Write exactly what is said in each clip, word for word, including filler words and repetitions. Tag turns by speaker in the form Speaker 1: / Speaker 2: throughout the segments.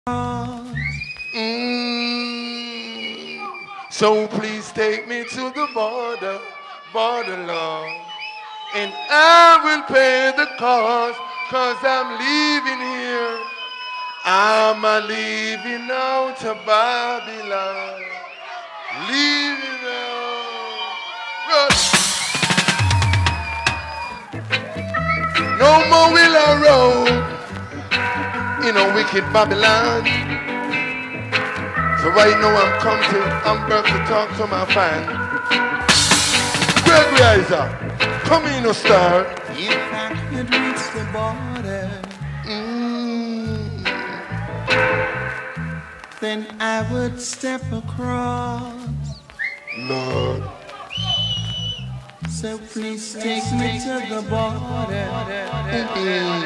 Speaker 1: Mm. So please take me to the border, border, Lord, and I will pay the cost, cause I'm leaving here. I'm a leaving out to Babylon, leaving out. No more will I roam in a wicked Babylon. So right now I'm come to Amber to talk to my fan. Gregory Isaac, come in, no star.
Speaker 2: If I could reach the border,
Speaker 1: mm.
Speaker 2: then I would step across.
Speaker 1: Lord,
Speaker 2: so please take me to the border,
Speaker 1: mm-hmm.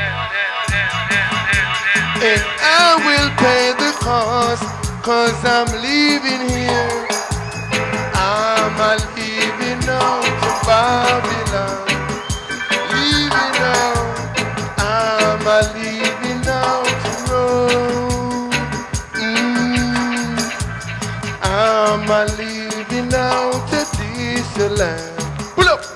Speaker 1: and I will pay the cost, cause I'm leaving here. I'm a leaving out to Babylon, leaving out. I'm a leaving out to Rome. Mm. I'm a leaving out to this land. Pull up.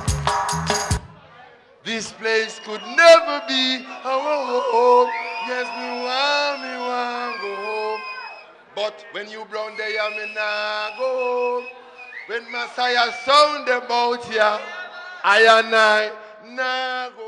Speaker 1: This place could never be our home. Yes, me want, me want go home. But when you brown there, I me nah go home. When Messiah sound about ya, I and I nah go